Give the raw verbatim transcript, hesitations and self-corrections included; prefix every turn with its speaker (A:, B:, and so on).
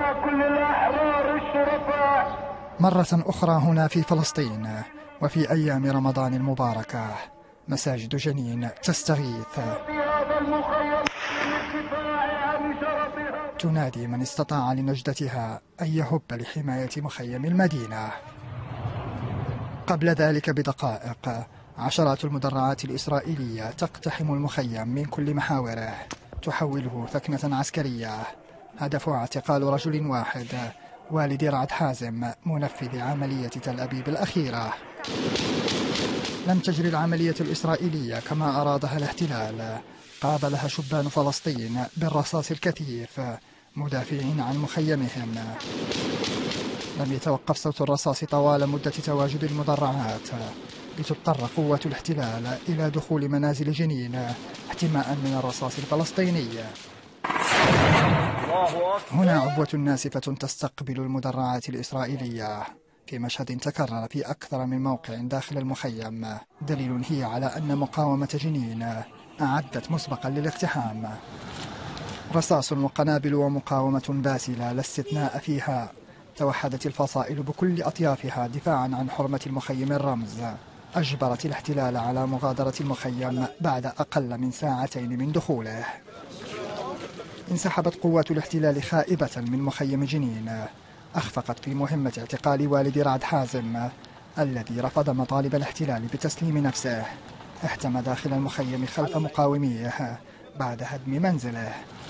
A: كل الأحرار الشرفاء.
B: مرة أخرى هنا في فلسطين وفي أيام رمضان المباركة مساجد جنين تستغيث، تنادي من استطاع لنجدتها أن يهب لحماية مخيم المدينة. قبل ذلك بدقائق عشرات المدرعات الإسرائيلية تقتحم المخيم من كل محاوره، تحوله ثكنة عسكرية، هدفها اعتقال رجل واحد، والد رعد حازم منفذ عملية تل أبيب الأخيرة. لم تجري العملية الإسرائيلية كما أرادها الاحتلال، قابلها شبان فلسطين بالرصاص الكثيف مدافعين عن مخيمهم. لم يتوقف صوت الرصاص طوال مدة تواجد المدرعات، لتضطر قوة الاحتلال إلى دخول منازل جنين احتماء من الرصاص الفلسطيني. هنا عبوة ناسفة تستقبل المدرعات الإسرائيلية في مشهد تكرر في أكثر من موقع داخل المخيم، دليل هي على أن مقاومة جنين أعدت مسبقا للاقتحام. رصاص وقنابل ومقاومة باسلة لا استثناء فيها. توحدت الفصائل بكل أطيافها دفاعا عن حرمة المخيم الرمز، أجبرت الاحتلال على مغادرة المخيم بعد أقل من ساعتين من دخوله. انسحبت قوات الاحتلال خائبة من مخيم جنين، أخفقت في مهمة اعتقال والد رعد حازم الذي رفض مطالب الاحتلال بتسليم نفسه. احتمى داخل المخيم خلف مقاوميه بعد هدم منزله.